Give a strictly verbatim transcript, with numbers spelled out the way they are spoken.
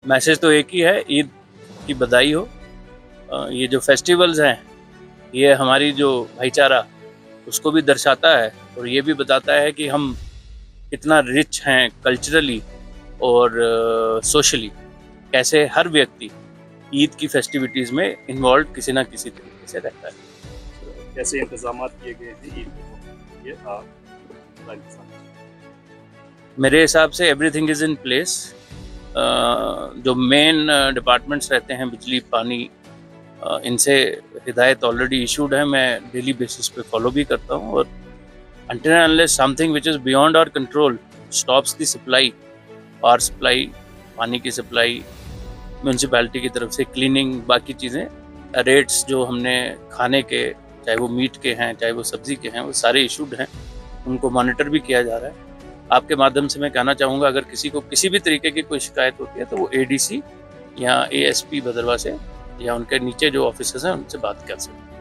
Message तो एक ही है, ईद की बधाई हो। ये जो फेस्टिवल्स हैं ये हमारी जो भाईचारा उसको भी दर्शाता है और ये भी बताता है कि हम कितना रिच हैं कल्चरली और सोशली। कैसे हर व्यक्ति ईद की फेस्टिविटीज़ में इन्वॉल्व किसी ना किसी तरीके से रहता है। कैसे इंतजाम किए गए थे ईद के? ये आप मेरे हिसाब से एवरीथिंग इज़ इन प्लेस। जो मेन डिपार्टमेंट्स रहते हैं बिजली पानी, Uh, इनसे हिदायत ऑलरेडी इशूड है, मैं डेली बेसिस पे फॉलो भी करता हूँ। और until and unless something which is beyond our control stops the supply, power supply, पानी की सप्लाई, म्यूनसिपैलिटी की तरफ से क्लीनिंग, बाकी चीज़ें, रेट्स जो हमने खाने के, चाहे वो मीट के हैं चाहे वो सब्ज़ी के हैं, वो सारे इशूड हैं, उनको मॉनिटर भी किया जा रहा है। आपके माध्यम से मैं कहना चाहूँगा अगर किसी को किसी भी तरीके की कोई शिकायत होती है तो वो ए डी सी या ए एस पी भदरवा से या उनके नीचे जो ऑफिसर्स हैं उनसे बात कर सकते हैं।